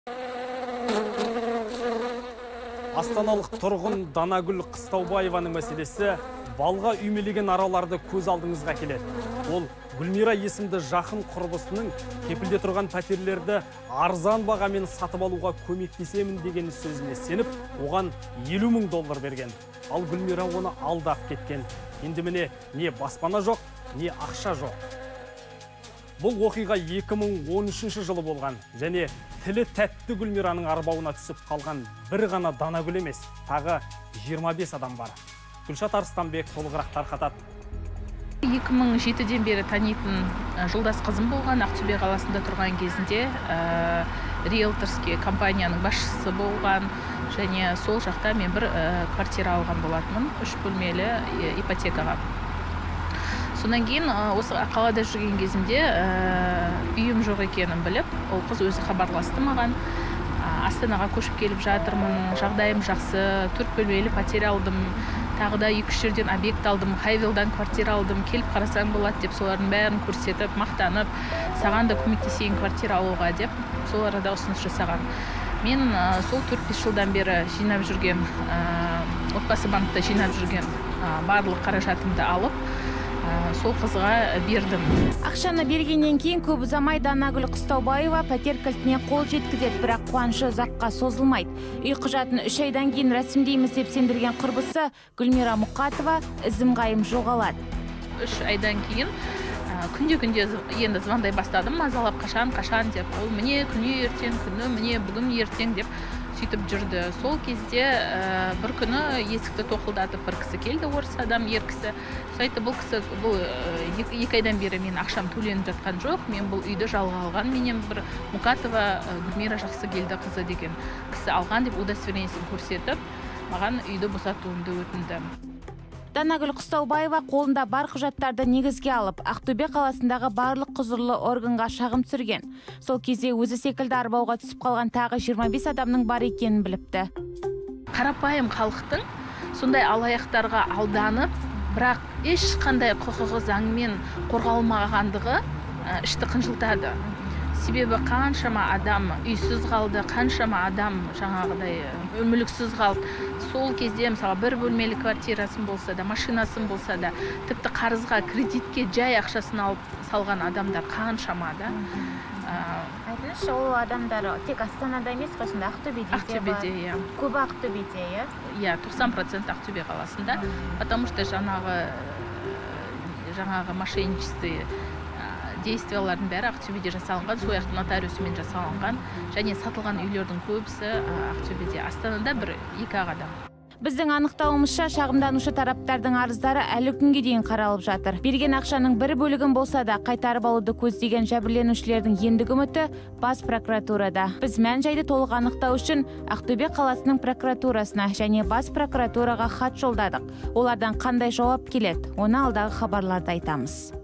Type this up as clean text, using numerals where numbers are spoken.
Астаналық тұрғын Данагүл Қыстаубаеваның мәселесі балға үймелеген араларды көз алдыңызға келеді. Ол Гүлмира есімді жақын құрбысының кепілде тұрған пәтерлерді арзан бағамен сатып алуға көмектесемін деген сөзіне сеніп, оған $50.000 берген. Ал Гүлмира оны алдап кеткен. Енді міне не баспана жоқ, не ақша жоқ. Бұл оқиға 2013 жылы болған және тілі тәтті Гүлмираның арбауына түсіп қалған бір ғана Данагүл емес, тағы 25 адам бар. Гүлшат Арыстанбек толығырақ тарқатады. 2007-ден бері танитын жолдас қызым болған, Ақтөбе қаласында тұрған кезінде риэлторский компанияның басшысы болған және сол жақта мен бір квартира алған болатынмын, 3 бөлмелі ипотекаға. Сонан кейін осы қалада жүрген кезімде үйім жоқ екенін біліп, ол қыз өзі хабарласты маған. Астанаға көшіп келіп жатырмын, жағдайым жақсы, 4 бөлмелі пәтер алдым, тағы да 2-3 жерден объект алдым, Хайвилдан квартира алдым, келіп қарасаң болады деп, солардың бәрін көрсетіп, мақтанып, саған да көмектесейін квартира алуға деп, сол арада ұсыныс жасаған. Мен сол 4-5 жылдан бері жинап жүрген, отбасы банкта жинап жүрген барлық қаражатымды алып, сол қызға бердім. Ақшаны бергеннен кейін көп ұзамай Данагүл Қыстаубаева пәтер кілтіне қол жеткізеді, бірақ қуанышы ұзаққа созылмайды. Үй құжатын 3 айдан кейін рәсімдейміз деп сендірген құрбысы Гүлмира Мұқатова ізім-ғайым жоғалады. 3 айдан кейін күнде енді звондай бастадым, мазалап қашан деп, ол міне күні ертең, күні міне бүгін ертең деп сөйтіп жүрді. Сол кезде бір күні есікті тоқылдатып бір кісі келді, орыс адам, ер кісі. Сөйтті, бұл кісі 2 айдан бері мен ақшам төленіп жатқан жоқ, мен бұл үйді жалға алған, менен бір Мұқатова Гүлмира жақсы келді қызы деген кісі алған деп удостоверениесін көрсетіп, маған үйді босатуымды өтінді. Данагүл Қыстаубаева қолында бар құжаттарды негізге алып, Ақтөбе қаласындағы барлық құзырлы органға шағым түсірген. Сол кезде өзі секілді арбауға түсіп қалған тағы 25 адамның бар екенін біліпті. Қарапайым халықтың сондай алаяқтарға алданып, бірақ ешқандай құқығы заңмен қорғалмағандығы ішті қынжылтады. Себебі қаншама адам үйсіз қалды, қаншама адам жаңағыдай мүліксіз қалды. Сол кезде мысалы бір бөлмелі квартирасын болса да, машинасын болса да, тіпті қарызға, кредитке жай ақшасын алып салған адамдар қаншама да. Айтыңызшы, ол адамдар тек Астанада емес, қосында Ақтөбеде, иә. Көбі Ақтөбеде, иә? Иә, 90% Ақтөбе қаласында, потому что жаңағы мошенничество действиялардың бәрі Ақтөбеде жасалынған, сояқтың нотариусымен жасалынған, және сатылған үйлердің көбісі Ақтөбеде. Астанада 1-2 адам. Біздің анықтауымызша, шағымданушы тараптардың арыздары әлі күнге дейін қаралып жатыр. Берген ақшаның бір бөлігін болса да қайтарып алуды көздеген жәбірленушілердің ендігі үміті бас прокуратурада. Біз мән-жайды толық анықтау үшін Ақтөбе қаласының прокуратурасына және бас прокуратураға хат жолдадық. Олардан қандай жауап келеді, оны алдағы хабарларда айтамыз.